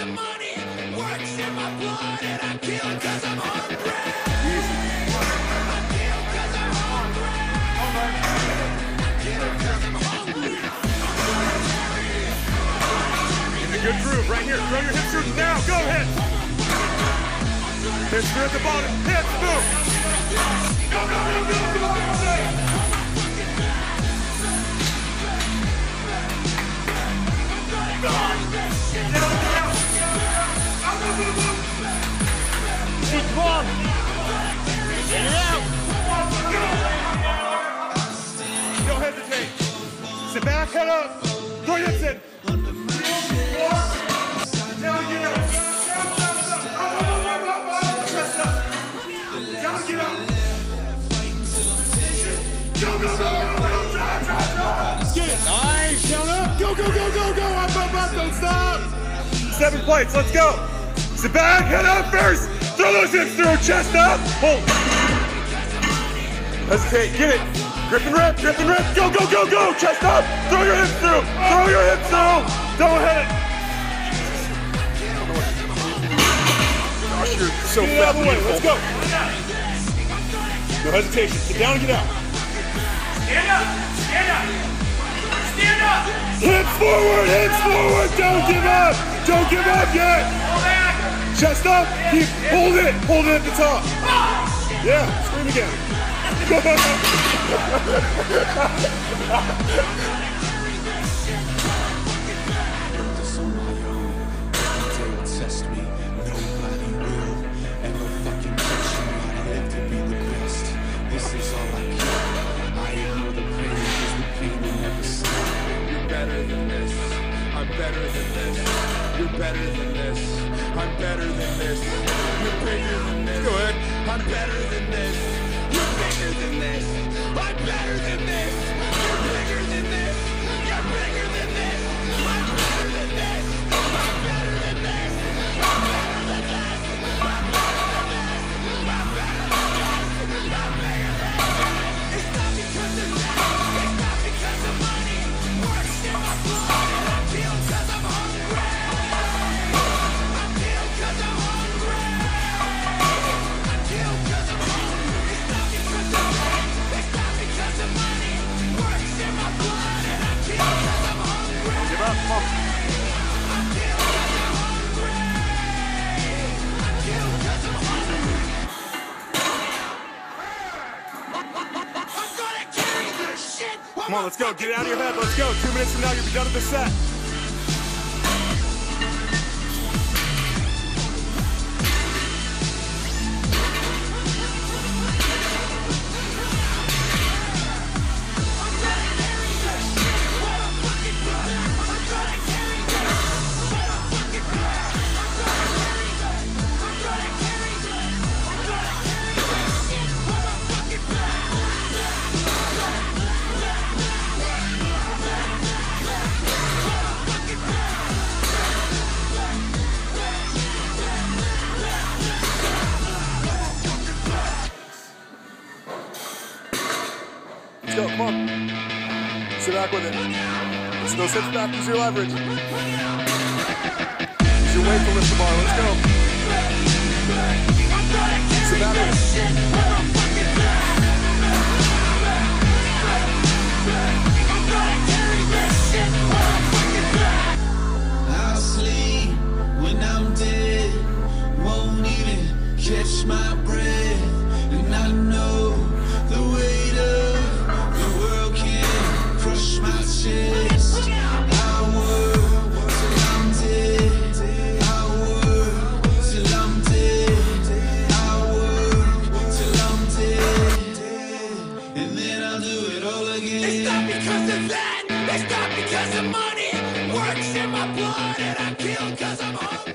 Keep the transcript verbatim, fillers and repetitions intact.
of money. Works in my blood and I kill cause I'm hungry. I kill cause I'm hungry. I kill cause I'm hungry. In a good groove right here. Throw your hips through now. Go ahead. Hips through at the bottom. Hips through. Go, go, go, go, go, go. Keep on. Get it out. Don't hesitate. Sit back, head up. Throw your hips in. Down, get up. Down, get up. Go, go, go. Get it. Nice. Down up. Go, go, go, go, go. Up, up, up. Don't stop. Seven plates. Let's go. Sit back, head up first. Throw those hips through. Chest up. Hold. Hesitate. Get it. Grip and rip. Grip and rip. Go, go, go, go. Chest up. Throw your hips through. Throw your hips through. Don't hit it. Gosh, you're so fat. Get out of the way. Let's go. No hesitation. Get down and get out. Stand up. Stand up. Stand up. Hips forward. Hips forward. Don't give up. Don't give up yet. Chest up. Keep. Hold it. Hold it at the top. Yeah. Scream again. I'm better than this. You're better than this. I'm better than this. You're bigger than this. Go ahead. I'm better than this. You're bigger than this. I'm better than this. You're bigger than this. You're bigger than this. I'm better than this. I'm better than this. I'm better than this. I'm better than this. I'm better than this. I'm bigger than this. It's not because of that. It's not because of money. Works in my blood and I kill cause I'm hungry. I kill cause I'm hungry. I kill cause I'm hungry. It's not because of that. It's not because of money. Works in my blood and I kill cause I'm hungry. Don't give up. Come on. I kill cause I'm hungry. I kill cause I'm hungry. I'm gonna carry this shit. Come on, let's go. Get it out of your head. Let's go. Two minutes from now, you'll be done with the set. Let's go, come on. Sit back with it. Let's those hips back, use your leverage. Use your weight to lift the bar, let's go. Sit back with it. I'll sleep when I'm dead. Won't even catch my breath. And I know the weight of the world can crush my chest. I work till I'm dead. I work till I'm dead. I work till I'm dead. And then I'll do it all again. It's not because of that. It's not because of money. Works in my blood and I kill cause I'm hungry.